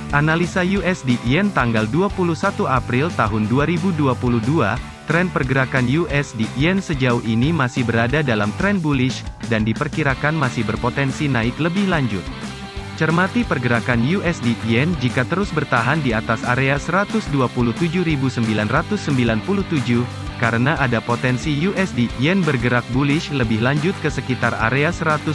Analisa USD Yen tanggal 21 April tahun 2022, tren pergerakan USD Yen sejauh ini masih berada dalam tren bullish, dan diperkirakan masih berpotensi naik lebih lanjut. Cermati pergerakan USD Yen jika terus bertahan di atas area 127.997, karena ada potensi USD Yen bergerak bullish lebih lanjut ke sekitar area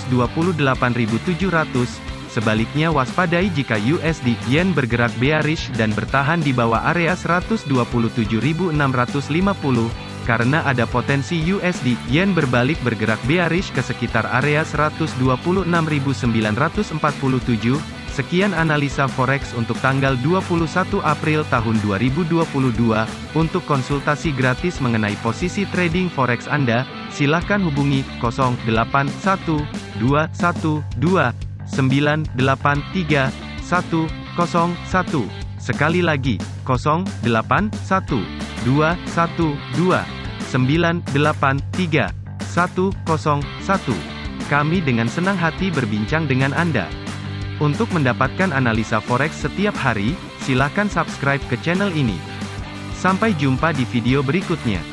128.700. Sebaliknya waspadai jika USD Yen bergerak bearish dan bertahan di bawah area 127.650, karena ada potensi USD Yen berbalik bergerak bearish ke sekitar area 126.947. Sekian analisa forex untuk tanggal 21 April tahun 2022. Untuk konsultasi gratis mengenai posisi trading forex Anda, silakan hubungi 081212983101. Sekali lagi, 081212983101. Kami dengan senang hati berbincang dengan Anda. Untuk mendapatkan analisa forex setiap hari, silakan subscribe ke channel ini. Sampai jumpa di video berikutnya.